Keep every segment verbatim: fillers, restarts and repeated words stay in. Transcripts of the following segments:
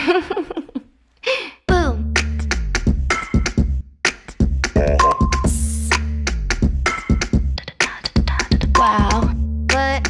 Boom. Wow. But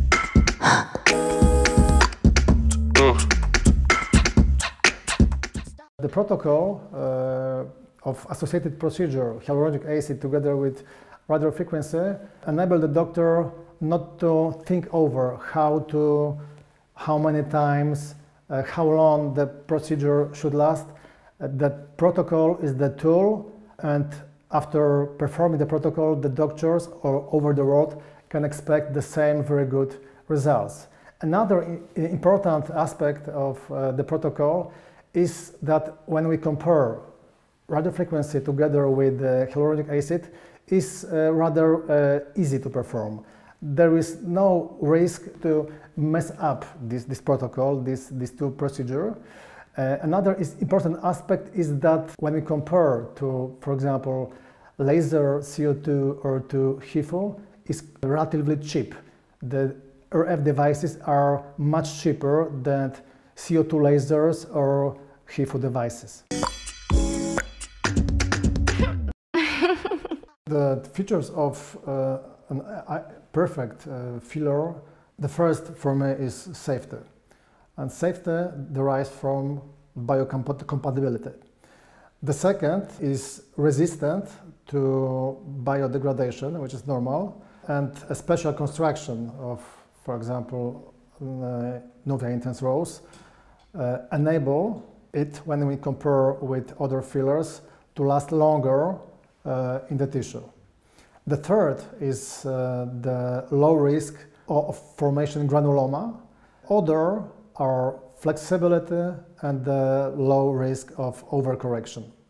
the protocol uh, of associated procedure, hyaluronic acid together with radio frequency, enable the doctor not to think over how to, how many times, uh, how long the procedure should last. Uh, that protocol is the tool, and after performing the protocol, the doctors or over the road can expect the same very good results. Another important aspect of uh, the protocol is that when we compare radiofrequency together with uh, hyaluronic acid, is uh, rather uh, easy to perform. There is no risk to mess up this, this protocol, this, these two procedures. Uh, another is important aspect is that when we compare to, for example, laser C O two or to H I F U, is relatively cheap. The R F devices are much cheaper than C O two lasers or H I F U devices. The features of uh, a uh, perfect uh, filler, the first for me is safety. And safety derives from biocompatibility. The second is resistant to biodegradation, which is normal, and a special construction of, for example, uh, Nuvia Intense Rose uh, enable it, when we compare with other fillers, to last longer uh, in the tissue. The third is uh, the low risk of formation granuloma. Other are flexibility and the low risk of overcorrection.